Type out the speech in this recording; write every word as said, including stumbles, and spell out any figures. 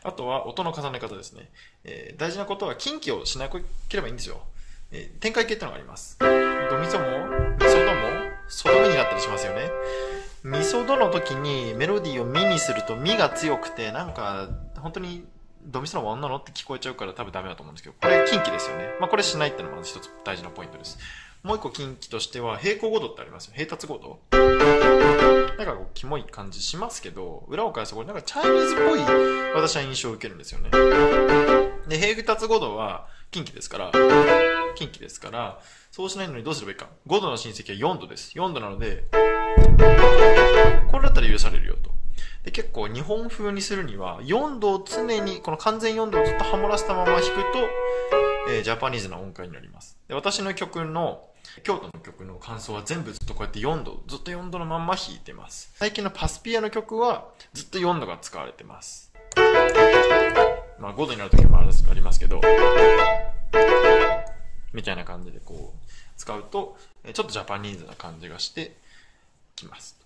あとは音の重ね方ですね。えー、大事なことは近畿をしなければいいんですよ。えー、展開形ってのがあります。ドミソも、ミソドも、ソドミになったりしますよね。ミソドの時にメロディーをミにするとミが強くて、なんか、本当にドミソのは女のって聞こえちゃうから多分ダメだと思うんですけど、これ近畿ですよね。まあこれしないってのがまず一つ大事なポイントです。もう一個近畿としては、平行五度ってありますよ。平達五度。なんかこう、キモい感じしますけど、裏を返すとこれなんかチャイニーズっぽい私は印象を受けるんですよね。で、平達五度は近畿ですから、近畿ですから、そうしないのにどうすればいいか。ごどの親戚はよんどです。よんどなので、これだったら許されるよと。で、結構日本風にするには、よんどを常に、この完全よんどをずっとハモらせたまま弾くと、えー、ジャパニーズな音階になります。で、私の曲の、京都の曲の感想は全部ずっとこうやってよんど、ずっとよんどのまんま弾いてます。最近のパスピアの曲はずっとよんどが使われてます。まあごどになる時もありますけど、みたいな感じでこう使うと、ちょっとジャパニーズな感じがしてきます。